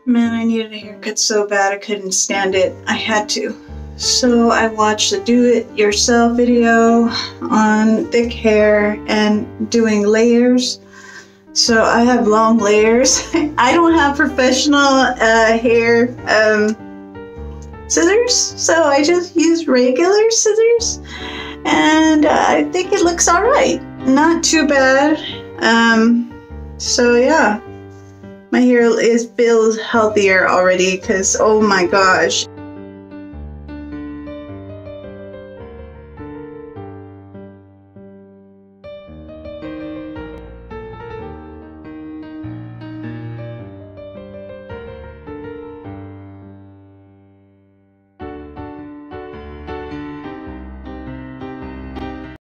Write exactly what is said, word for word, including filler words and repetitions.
Man, I needed a haircut so bad I couldn't stand it. I had to. So I watched the do-it-yourself video on thick hair and doing layers. So I have long layers. I don't have professional uh, hair um, scissors, so I just use regular scissors. And uh, I think it looks alright. Not too bad. Um, so yeah. My hair is feels healthier already because, oh my gosh,